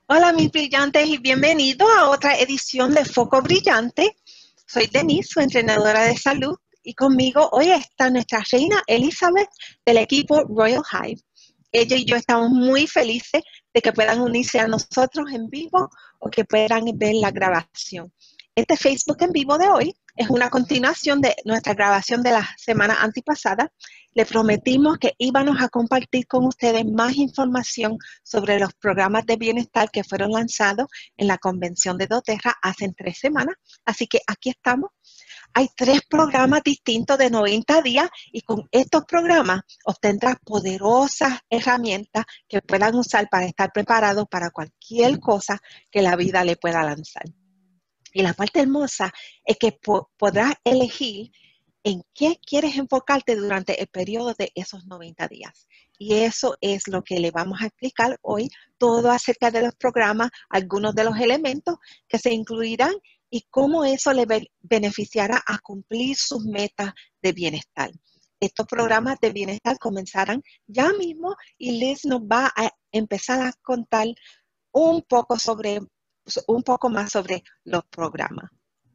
Hola mis brillantes y bienvenidos a otra edición de Foco Brillante. Soy Denise, su entrenadora de salud, y conmigo hoy está nuestra reina Elizabeth del equipo Royal Hive. Ella y yo estamos muy felices de que puedan unirse a nosotros en vivo o que puedan ver la grabación. Este Facebook en vivo de hoy es una continuación de nuestra grabación de la semana antepasada. Le prometimos que íbamos a compartir con ustedes más información sobre los programas de bienestar que fueron lanzados en la convención de doTERRA hace 3 semanas. Así que aquí estamos. Hay 3 programas distintos de 90 días y con estos programas obtendrás poderosas herramientas que puedan usar para estar preparados para cualquier cosa que la vida le pueda lanzar. Y la parte hermosa es que podrás elegir en qué quieres enfocarte durante el periodo de esos 90 días. Y eso es lo que le vamos a explicar hoy, todo acerca de los programas, algunos de los elementos que se incluirán y cómo eso le beneficiará a cumplir sus metas de bienestar. Estos programas de bienestar comenzarán ya mismo y Liz nos va a empezar a contar un poco más sobre los programas.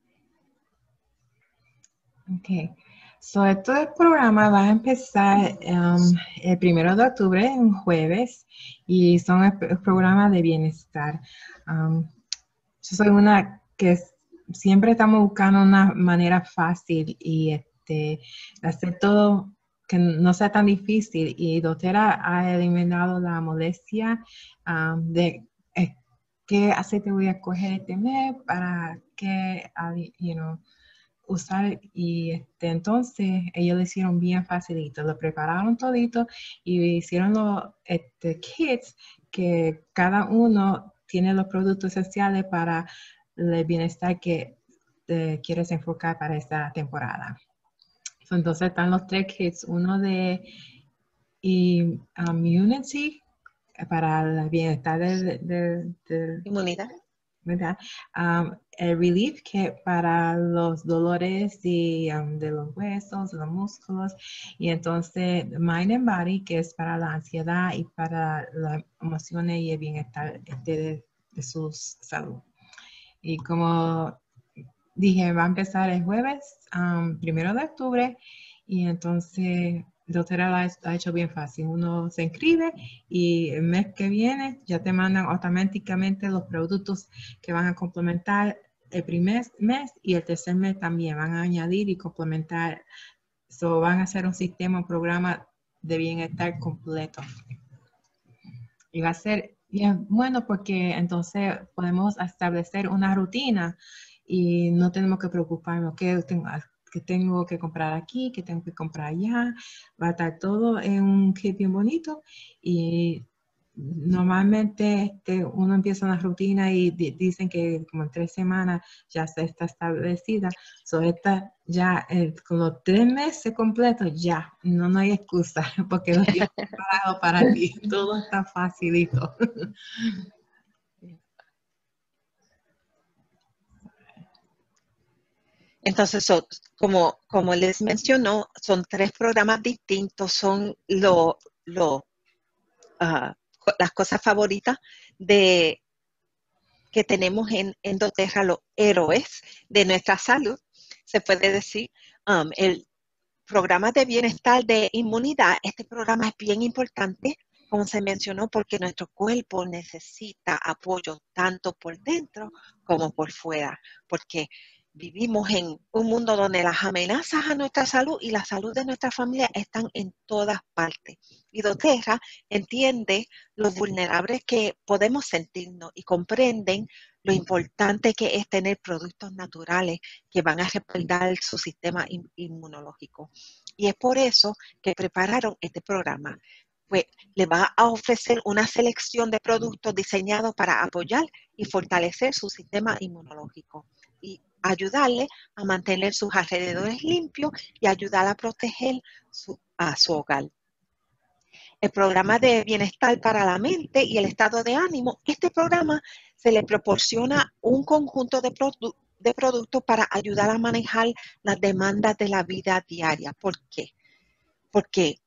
Ok, so este programa va a empezar el 1 de octubre, un jueves, y son el programa de bienestar. Yo soy una que siempre estamos buscando una manera fácil y hacer todo que no sea tan difícil, y doTERRA ha eliminado la molestia de qué aceite voy a coger este mes para qué, usar, y entonces ellos lo hicieron bien facilito, lo prepararon todito y hicieron los kits que cada uno tiene los productos esenciales para el bienestar que te quieres enfocar para esta temporada. Entonces están los 3 kits, uno de Immunity para el bienestar del Inmunidad. ¿verdad? El Relief Kit para los dolores de los huesos, de los músculos, y entonces Mind and Body, que es para la ansiedad y para las emociones y el bienestar de su salud. Y como dije, va a empezar el jueves, 1 de octubre, y entonces doTERRA lo ha hecho bien fácil. Uno se inscribe y el mes que viene ya te mandan automáticamente los productos que van a complementar el primer mes, y el tercer mes también van a añadir y complementar. Van a hacer un sistema, un programa de bienestar completo. Y va a ser bien bueno porque entonces podemos establecer una rutina y no tenemos que preocuparnos que tengo que comprar aquí, que tengo que comprar allá. Va a estar todo en un kit bien bonito, y normalmente uno empieza una rutina y dicen que como en 3 semanas ya se está establecida. Esta ya con los 3 meses completos ya no hay excusa porque lo tienes preparado para ti. Todo está facilito. Entonces, como les mencionó, son 3 programas distintos, son las cosas favoritas que tenemos en doTERRA, los héroes de nuestra salud, se puede decir. El programa de bienestar de inmunidad, este programa es bien importante, como se mencionó, porque nuestro cuerpo necesita apoyo tanto por dentro como por fuera, porque vivimos en un mundo donde las amenazas a nuestra salud y la salud de nuestra familia están en todas partes. Y doTERRA entiende lo vulnerables que podemos sentirnos y comprenden lo importante que es tener productos naturales que van a respaldar su sistema inmunológico. Y es por eso que prepararon este programa. Pues le va a ofrecer una selección de productos diseñados para apoyar y fortalecer su sistema inmunológico y ayudarle a mantener sus alrededores limpios y ayudar a proteger a su hogar. El programa de bienestar para la mente y el estado de ánimo, este programa se le proporciona un conjunto de productos para ayudar a manejar las demandas de la vida diaria. ¿Por qué? Porque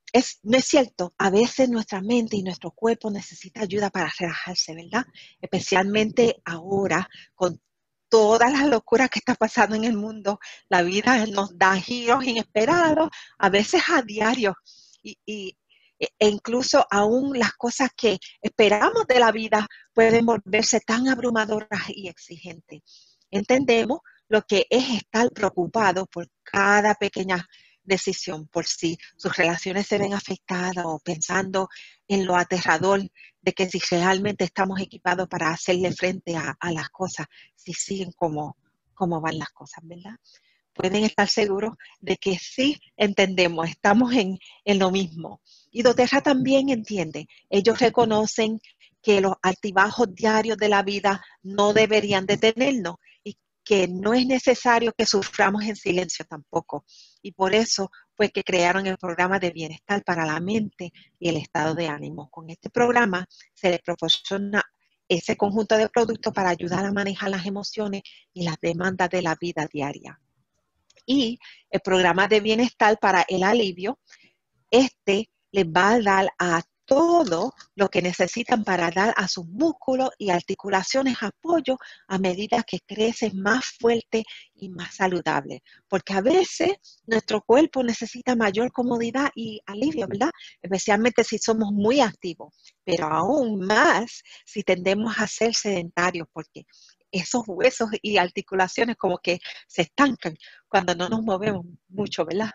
no es cierto, a veces nuestra mente y nuestro cuerpo necesita ayuda para relajarse, ¿verdad? Especialmente ahora con todas las locuras que está pasando en el mundo. La vida nos da giros inesperados, a veces a diario, e incluso aún las cosas que esperamos de la vida pueden volverse tan abrumadoras y exigentes. Entendemos lo que es estar preocupado por cada pequeña decisión, por si sus relaciones se ven afectadas o pensando en lo aterrador de que si realmente estamos equipados para hacerle frente a las cosas, si siguen como van las cosas, ¿verdad? Pueden estar seguros de que sí entendemos, estamos en lo mismo. Y doTERRA también entiende, ellos reconocen que los altibajos diarios de la vida no deberían detenernos y que no es necesario que suframos en silencio tampoco. Y por eso fue que crearon el programa de bienestar para la mente y el estado de ánimo. Con este programa se les proporciona ese conjunto de productos para ayudar a manejar las emociones y las demandas de la vida diaria. Y el programa de bienestar para el alivio, les va a dar a todo lo que necesitan para dar a sus músculos y articulaciones apoyo a medida que crecen más fuerte y más saludable. Porque a veces nuestro cuerpo necesita mayor comodidad y alivio, ¿verdad? Especialmente si somos muy activos, pero aún más si tendemos a ser sedentarios, porque esos huesos y articulaciones como que se estancan cuando no nos movemos mucho, ¿verdad?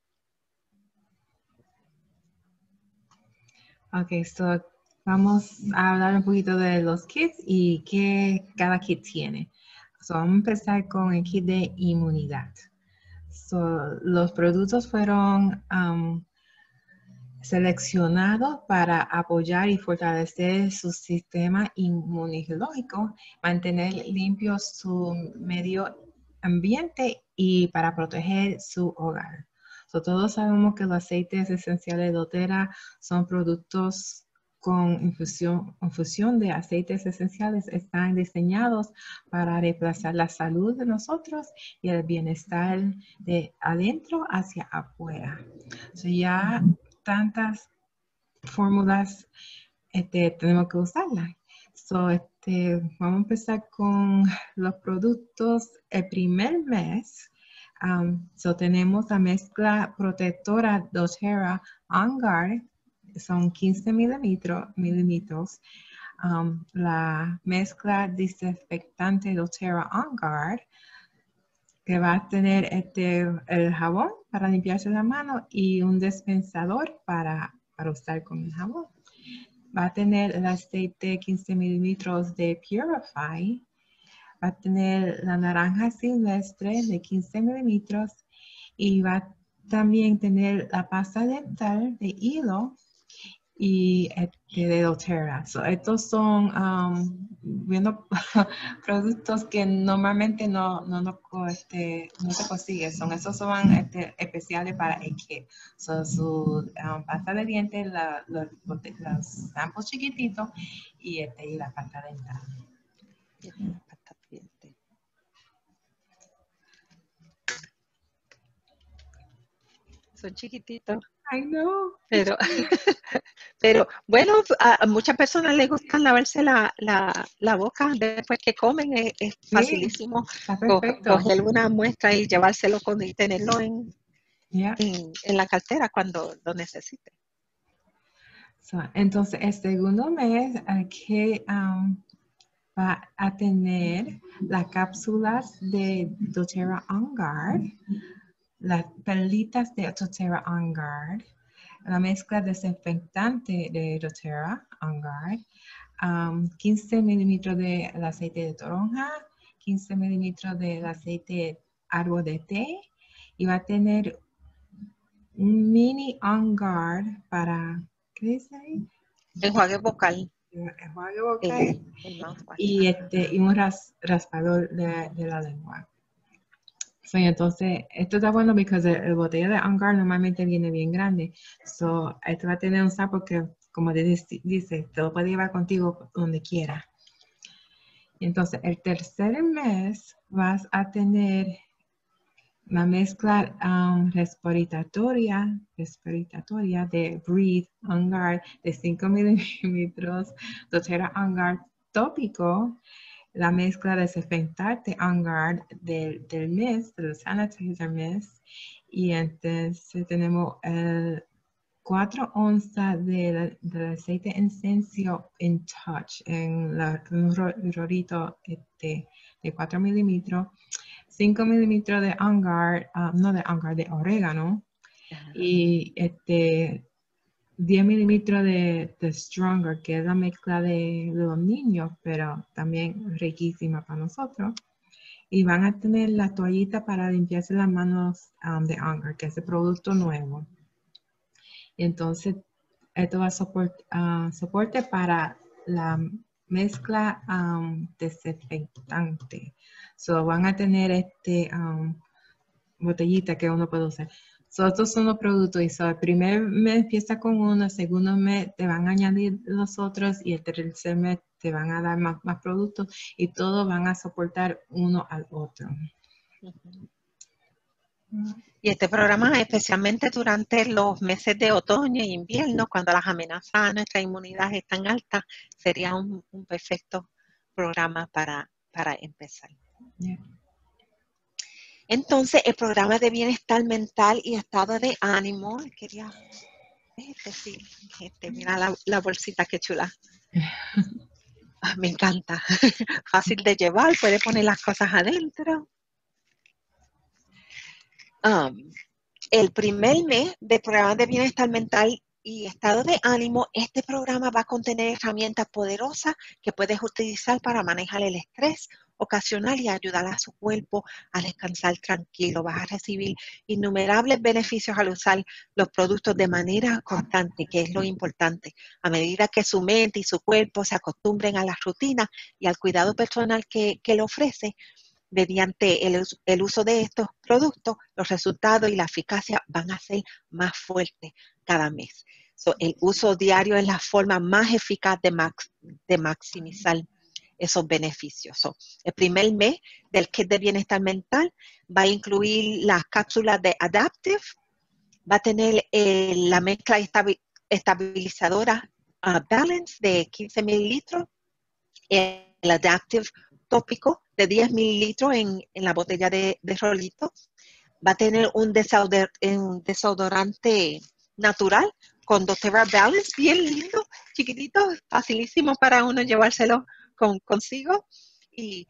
Ok, so vamos a hablar un poquito de los kits y qué cada kit tiene. So vamos a empezar con el kit de inmunidad. So, los productos fueron seleccionados para apoyar y fortalecer su sistema inmunológico, mantener limpio su medio ambiente y para proteger su hogar. So, todos sabemos que los aceites esenciales de doTERRA son productos con infusión de aceites esenciales, están diseñados para reemplazar la salud de nosotros y el bienestar de adentro hacia afuera. So, ya tantas fórmulas tenemos que usarlas. So, vamos a empezar con los productos el primer mes. So tenemos la mezcla protectora doTERRA On Guard, son 15 mililitros. La mezcla desinfectante doTERRA On Guard, que va a tener el jabón para limpiarse la mano y un dispensador para usar con el jabón. Va a tener el aceite 15 mililitros de Purify. Va a tener la naranja silvestre de 15 mililitros y va a también tener la pasta dental de hilo y de doTERRA. So, estos son productos que normalmente no se consiguen. Estos son especiales para el kit. So, su pasta de dientes, los samples chiquititos y la pasta dental. Son chiquititos. I know. Pero bueno, a muchas personas les gusta lavarse la boca después que comen. Es facilísimo coger una muestra y llevárselo y tenerlo en la cartera cuando lo necesite. So, entonces, el segundo mes que va a tener las cápsulas de doTERRA On Guard, las perlitas de doTERRA On Guard, la mezcla desinfectante de doTERRA On Guard, 15 mililitros del aceite de toronja, 15 mililitros del aceite árbol de té y va a tener un mini On Guard para, ¿qué dice ahí? Enjuague vocal. Enjuague vocal y un raspador de la lengua. So, entonces, esto está bueno porque el botella de On Guard normalmente viene bien grande. So, esto va a tener un sapo que, como dice, te lo puedes llevar contigo donde quiera. Entonces, el tercer mes vas a tener la mezcla respiratoria de Breathe On Guard de 5 mililitros, doTERRA On Guard tópico, la mezcla desinfectante On Guard del mist, del sanitizer mist, y entonces tenemos 4 onzas del aceite incenso in touch en un rorito de 4 mililitros, 5 mililitros de On Guard, no de On Guard, de orégano, y 10 mililitros de Stronger, que es la mezcla de los niños, pero también riquísima para nosotros. Y van a tener la toallita para limpiarse las manos de On Guard, que es el producto nuevo. Y entonces, esto va a soporte para la mezcla desinfectante. So, van a tener botellita que uno puede usar. So, estos son los productos. Y el primer mes empieza con uno, el segundo mes te van a añadir los otros y el tercer mes te van a dar más productos y todos van a soportar uno al otro. Y este programa, especialmente durante los meses de otoño e invierno, cuando las amenazas a nuestra inmunidad están altas, sería un perfecto programa para empezar. Yeah. Entonces, el programa de bienestar mental y estado de ánimo, quería, mira la bolsita, qué chula. Me encanta, fácil de llevar, puede poner las cosas adentro. El primer mes del programa de bienestar mental y estado de ánimo, este programa va a contener herramientas poderosas que puedes utilizar para manejar el estrés ocasional y ayudar a su cuerpo a descansar tranquilo. Vas a recibir innumerables beneficios al usar los productos de manera constante, que es lo importante. A medida que su mente y su cuerpo se acostumbren a las rutinas y al cuidado personal que le ofrece, mediante el uso de estos productos, los resultados y la eficacia van a ser más fuertes cada mes. El uso diario es la forma más eficaz de maximizar esos beneficios. El primer mes del kit de bienestar mental va a incluir las cápsulas de Adaptive, va a tener la mezcla estabilizadora Balance de 15 mililitros, el Adaptive tópico de 10 mililitros en la botella de rolito. Va a tener un desodorante natural con doTERRA Balance, bien lindo, chiquitito, facilísimo para uno llevárselo consigo. Y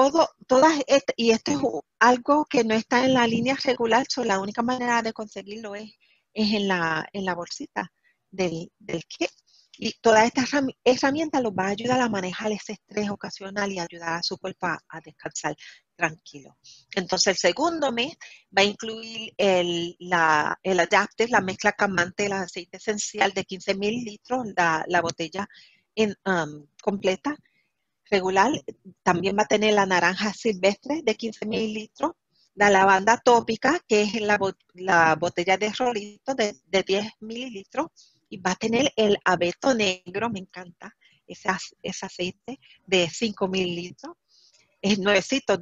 esto es algo que no está en la línea regular, la única manera de conseguirlo es en la bolsita del kit. Y toda esta herramienta los va a ayudar a manejar ese estrés ocasional y ayudar a su cuerpo a descansar tranquilo. Entonces, el segundo mes va a incluir el Adaptive, la mezcla calmante del aceite esencial de 15 mililitros, la botella completa, regular. También va a tener la naranja silvestre de 15 mililitros, la lavanda tópica, que es la botella de rolito de 10 mililitros, y va a tener el abeto negro, me encanta ese aceite de 5 mililitros. Es nuevecito,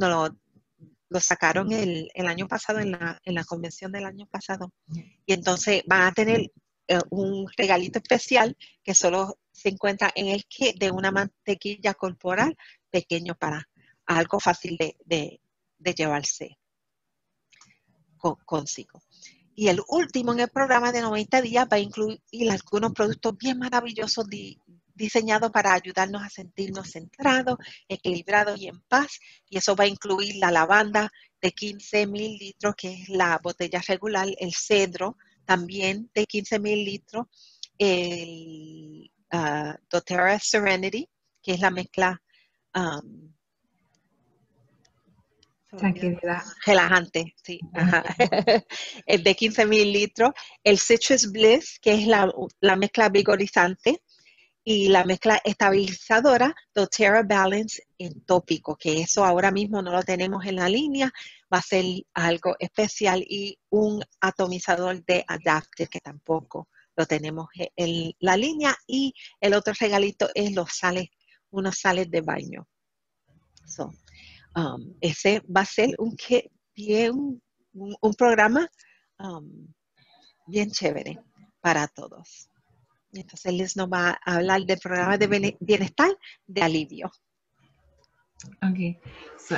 lo sacaron el año pasado, en la convención del año pasado. Y entonces van a tener un regalito especial que solo se encuentra en el kit de una mantequilla corporal pequeño para algo fácil de llevarse consigo. Y el último en el programa de 90 días va a incluir algunos productos bien maravillosos diseñados para ayudarnos a sentirnos centrados, equilibrados y en paz. Y eso va a incluir la lavanda de 15 mililitros, que es la botella regular, el cedro también de 15 mililitros, el doTERRA Serenity, que es la mezcla Tranquilidad. relajante, sí. Ajá. El de 15 mililitros, el Citrus Bliss, que es la mezcla vigorizante, y la mezcla estabilizadora doTERRA Balance en tópico, que eso ahora mismo no lo tenemos en la línea, va a ser algo especial, y un atomizador de Adaptive, que tampoco lo tenemos en la línea, y el otro regalito es unos sales de baño. Ese va a ser un kit bien, un programa bien chévere para todos. Entonces Liz nos va a hablar del programa de bienestar de alivio. Ok, so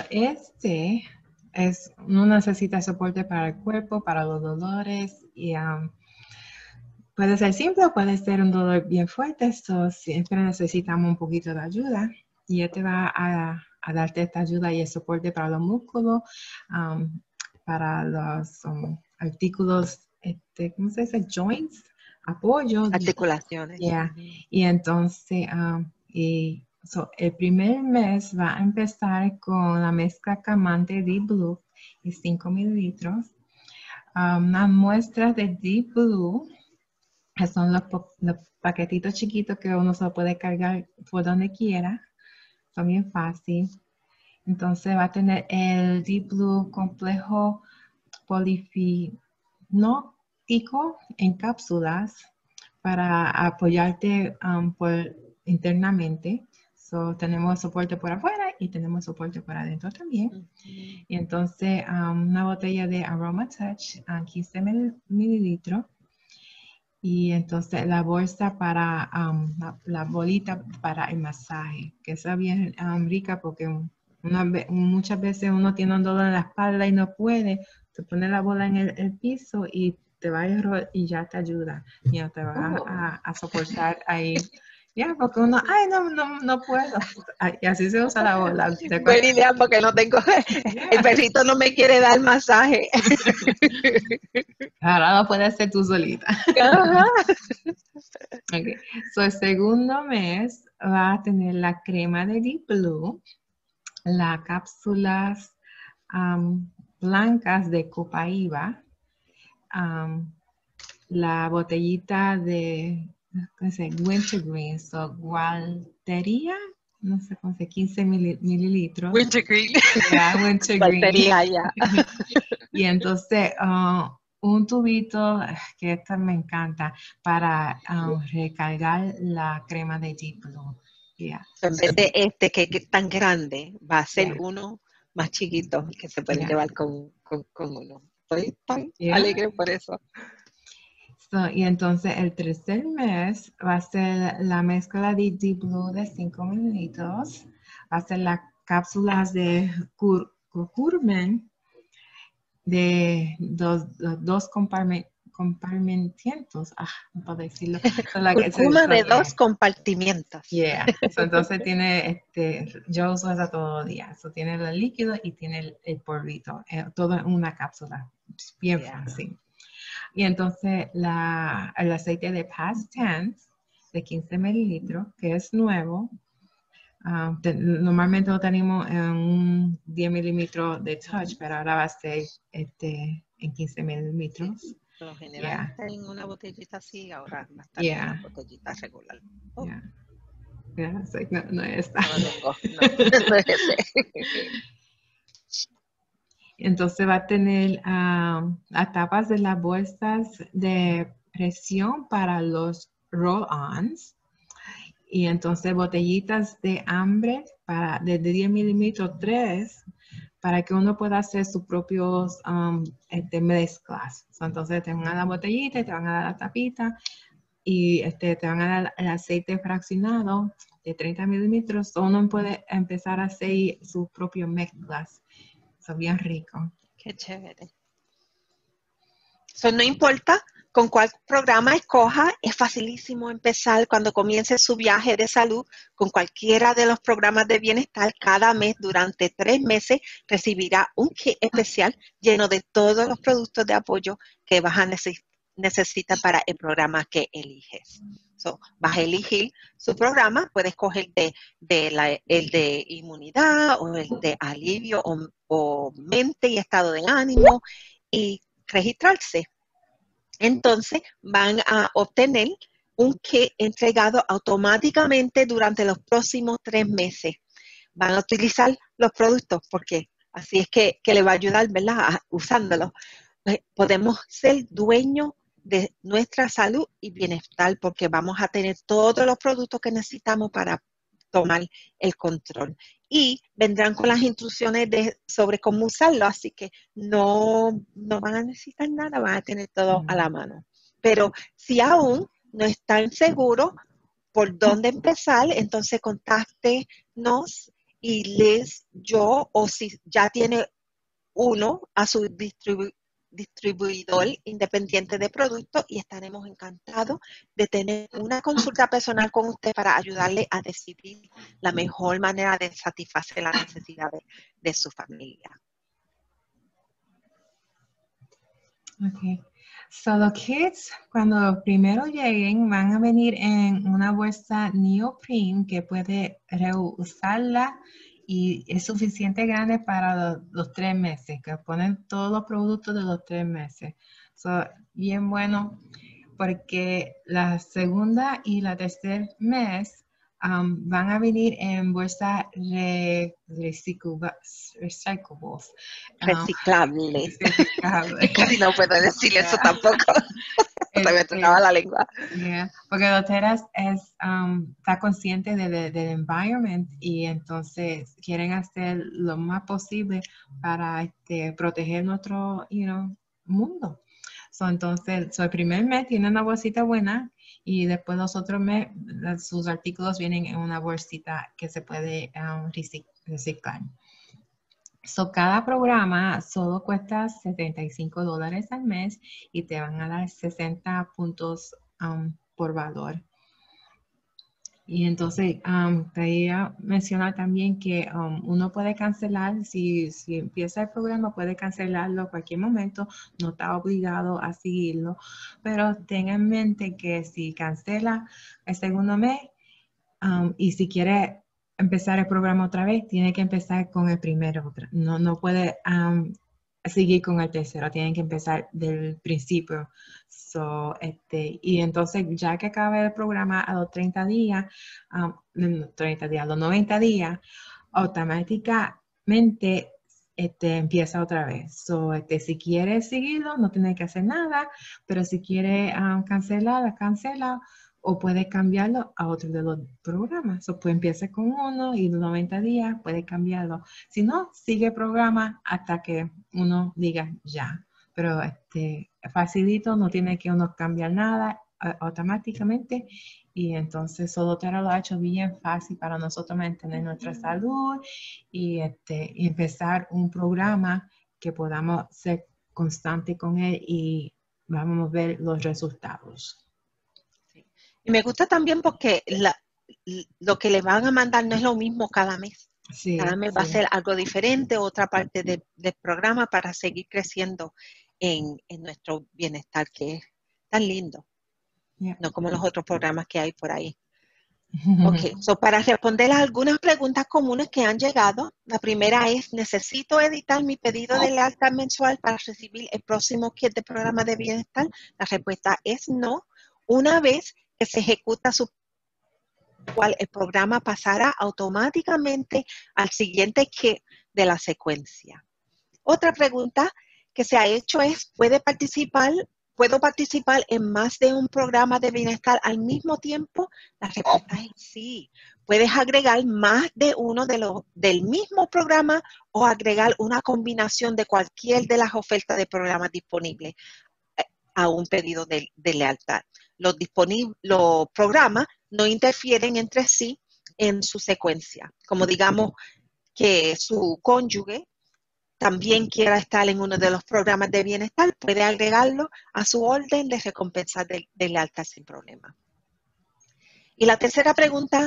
uno necesita soporte para el cuerpo, para los dolores y puede ser simple o puede ser un dolor bien fuerte, so siempre necesitamos un poquito de ayuda y él te va a darte esta ayuda y el soporte para los músculos, para los artículos, ¿cómo se dice? Joints, apoyo. Articulaciones. Yeah. Y entonces, el primer mes va a empezar con la mezcla calmante Deep Blue y 5 mililitros. Unas muestras de Deep Blue, que son los paquetitos chiquitos que uno se puede cargar por donde quiera. Son bien fácil. Entonces va a tener el Deep Blue complejo polifenólico en cápsulas para apoyarte internamente. So, tenemos soporte por afuera y tenemos soporte por adentro también. Y entonces una botella de Aroma Touch, 15 mililitros. Y entonces la bolsa para la bolita para el masaje, que es bien rica porque muchas veces uno tiene un dolor en la espalda y no puede. Te pone la bola en el piso y te va y ya te ayuda. Ya te va a soportar ahí. Ya, porque uno, ay, no puedo. Y así se usa la bola. Buena idea porque no tengo, el perrito no me quiere dar masaje. Ahora lo puedes hacer tú solita. Okay. So, el segundo mes va a tener la crema de Deep Blue, las cápsulas blancas de Copaiba, la botellita de Wintergreen, so Gualtería, no sé cómo se 15 mililitros. Wintergreen. Yeah, Wintergreen. Gualtería, ya. Y entonces, un tubito, que esta me encanta, para recargar la crema de Deep Blue. Yeah. En vez de que es tan grande, va a ser uno más chiquito que se puede llevar con uno. Estoy tan alegre por eso. So, y entonces el tercer mes va a ser la mezcla de Deep Blue de 5 mililitros. Va a ser las cápsulas de curcumin de dos compartimentos. No puedo decirlo. Curcuma de 2 compartimientos. Yeah. So, entonces tiene, yo uso esa todos los días. So, tiene el líquido y tiene el polvito. Todo en una cápsula. Bien fácil. Y entonces el aceite de Past Tense de 15 mililitros, que es nuevo. Normalmente lo tenemos en un 10 mililitros de Touch, pero ahora va a ser en 15 mililitros. Por lo general está en una botellita así, ahora va a estar en una botellita regular. Oh. No es esta. No es ese. Entonces va a tener las tapas de las bolsas de presión para los roll-ons. Y entonces botellitas de hambre de 10 mililitros, 3, para que uno pueda hacer sus propios mezclas. Entonces te van a dar la botellita, te van a dar la tapita y te van a dar el aceite fraccionado de 30 mililitros. Uno puede empezar a hacer sus propios mezclas. Son bien rico. Qué chévere. No importa con cuál programa escoja, es facilísimo empezar cuando comience su viaje de salud con cualquiera de los programas de bienestar. Cada mes, durante 3 meses, recibirá un kit especial lleno de todos los productos de apoyo que vas a necesitar para el programa que eliges. Vas a elegir su programa, puedes escoger el de inmunidad o el de alivio o mente y estado de ánimo y registrarse. Entonces van a obtener un kit entregado automáticamente durante los próximos 3 meses. Van a utilizar los productos porque así es que le va a ayudar, ¿verdad? Usándolos. Podemos ser dueños de nuestra salud y bienestar porque vamos a tener todos los productos que necesitamos para tomar el control. Y vendrán con las instrucciones sobre cómo usarlo, así que no van a necesitar nada, van a tener todo a la mano. Pero si aún no están seguros por dónde empezar, entonces contáctenos y yo, o si ya tiene uno a su distribuidor independiente de productos, y estaremos encantados de tener una consulta personal con usted para ayudarle a decidir la mejor manera de satisfacer las necesidades de su familia. Okay. So los kits, cuando primero lleguen, van a venir en una bolsa neoprene que puede reusarla y es suficiente grande para los 3 meses, que ponen todos los productos de los 3 meses. So, bien bueno, porque la segunda y la tercer mes van a venir en bolsa recyclables. Reciclable. Reciclable. Casi no puedo decir eso tampoco. Se me traba la lengua. Yeah, porque doTERRA está consciente del environment y entonces quieren hacer lo más posible para proteger nuestro mundo. Entonces, el primer mes tiene una bolsita buena y después los otros meses sus artículos vienen en una bolsita que se puede reciclar. Cada programa solo cuesta $75 al mes y te van a dar 60 puntos por valor. Y entonces, quería mencionar también que uno puede cancelar, si empieza el programa, puede cancelarlo a cualquier momento, no está obligado a seguirlo, pero tenga en mente que si cancela el segundo mes y si quiere empezar el programa otra vez, tiene que empezar con el primero. No puede seguir con el tercero, tienen que empezar del principio. Y entonces, ya que acabe el programa a los 30 días, a los 90 días, automáticamente empieza otra vez. Si quiere seguirlo, no tiene que hacer nada, pero si quiere cancela o puede cambiarlo a otro de los programas. Pues empieza con uno y los 90 días puede cambiarlo. Si no, sigue el programa hasta que uno diga ya. Pero facilito, no tiene que uno cambiar nada automáticamente. Y entonces doTERRA lo ha hecho bien fácil para nosotros mantener nuestra salud y empezar un programa que podamos ser constante con él y vamos a ver los resultados. Y me gusta también porque lo que le van a mandar no es lo mismo cada mes. Sí, cada mes va a ser algo diferente, otra parte del programa para seguir creciendo en nuestro bienestar, que es tan lindo. Yeah. No como los otros programas que hay por ahí. Ok, para responder a algunas preguntas comunes que han llegado, la primera es, ¿necesito editar mi pedido de lealtad mensual para recibir el próximo kit de programa de bienestar? La respuesta es no. Una vez que se ejecuta su cual el programa pasará automáticamente al siguiente kit de la secuencia. Otra pregunta que se ha hecho es, ¿puedo participar en más de un programa de bienestar al mismo tiempo? La respuesta es sí. Puedes agregar más de uno del mismo programa o agregar una combinación de cualquier de las ofertas de programas disponibles a un pedido de lealtad. Los programas no interfieren entre sí en su secuencia. Como digamos que su cónyuge también quiera estar en uno de los programas de bienestar, puede agregarlo a su orden de recompensa de lealtad sin problema. Y la tercera pregunta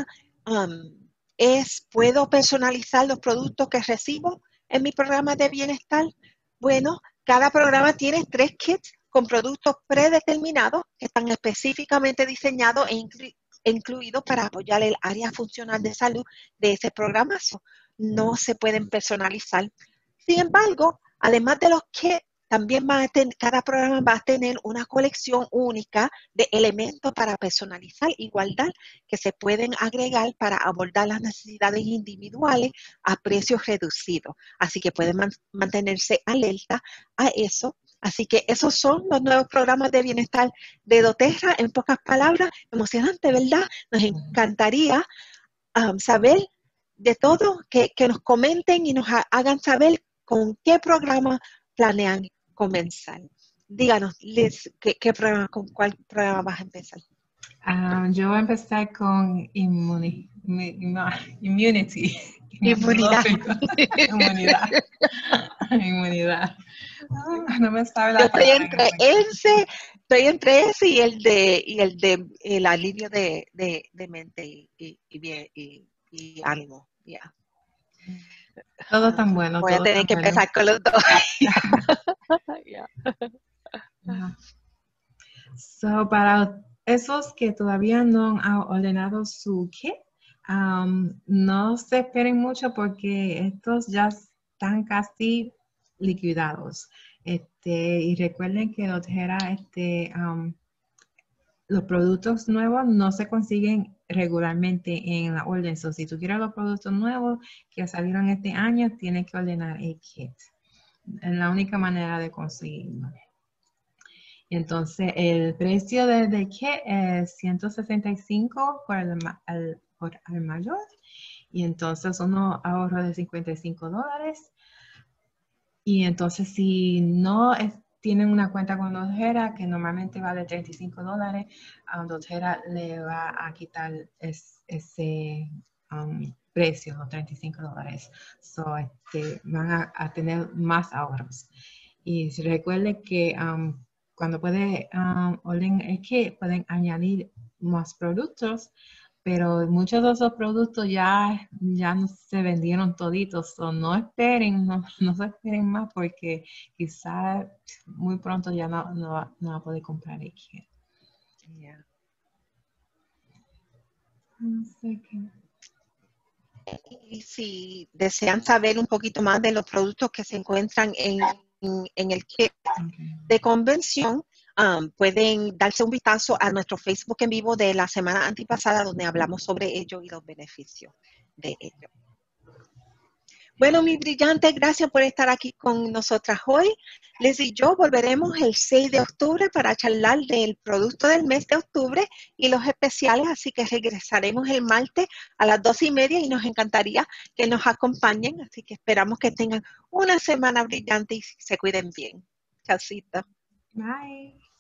es, ¿puedo personalizar los productos que recibo en mi programa de bienestar? Bueno, cada programa tiene 3 kits con productos predeterminados que están específicamente diseñados e incluidos para apoyar el área funcional de salud de ese programa. No se pueden personalizar. Sin embargo, además de los kits, también cada programa va a tener una colección única de elementos para personalizar igualdad que se pueden agregar para abordar las necesidades individuales a precios reducidos. Así que pueden mantenerse alerta a eso. Así que esos son los nuevos programas de bienestar de doTERRA. En pocas palabras, emocionante, ¿verdad? Nos encantaría saber de todo, que nos comenten y nos hagan saber con qué programa planean comenzar. Díganos, Liz, ¿con cuál programa vas a empezar? Yo voy a empezar con Immunity. Inmunidad. Inmunidad. Inmunidad. No me sabe Yo la estoy palabra. entre ese y el de el alivio de mente y ánimo. Yeah. Todo tan bueno, Voy a todo tener tan que bueno. empezar con los dos. Yeah. So, para esos que todavía no han ordenado su kit, no se esperen mucho porque estos ya están casi liquidados. Y recuerden que los productos nuevos no se consiguen regularmente en la orden. So, si tú quieres los productos nuevos que salieron este año, tienes que ordenar el kit. Es la única manera de conseguirlo. Entonces, el precio del kit es $165 por el mayor. Y entonces, unos ahorros de $55. Y entonces, si no tienen una cuenta con Dotera, que normalmente vale $35, Dotera le va a quitar ese precio, los $35. So, van a tener más ahorros. Y recuerde que cuando pueden orden el kit, pueden añadir más productos, pero muchos de esos productos ya no se vendieron toditos, so no esperen, no se esperen más porque quizás muy pronto ya no va a poder comprar el kit. Yeah. No sé qué. Y si desean saber un poquito más de los productos que se encuentran en el kit de convención, pueden darse un vistazo a nuestro Facebook en vivo de la semana antipasada donde hablamos sobre ello y los beneficios de ello. Bueno, mi brillante, gracias por estar aquí con nosotras hoy. Les y yo volveremos el 6 de octubre para charlar del producto del mes de octubre y los especiales, así que regresaremos el martes a las 2:30 y nos encantaría que nos acompañen, así que esperamos que tengan una semana brillante y se cuiden bien. Chaucito. Bye.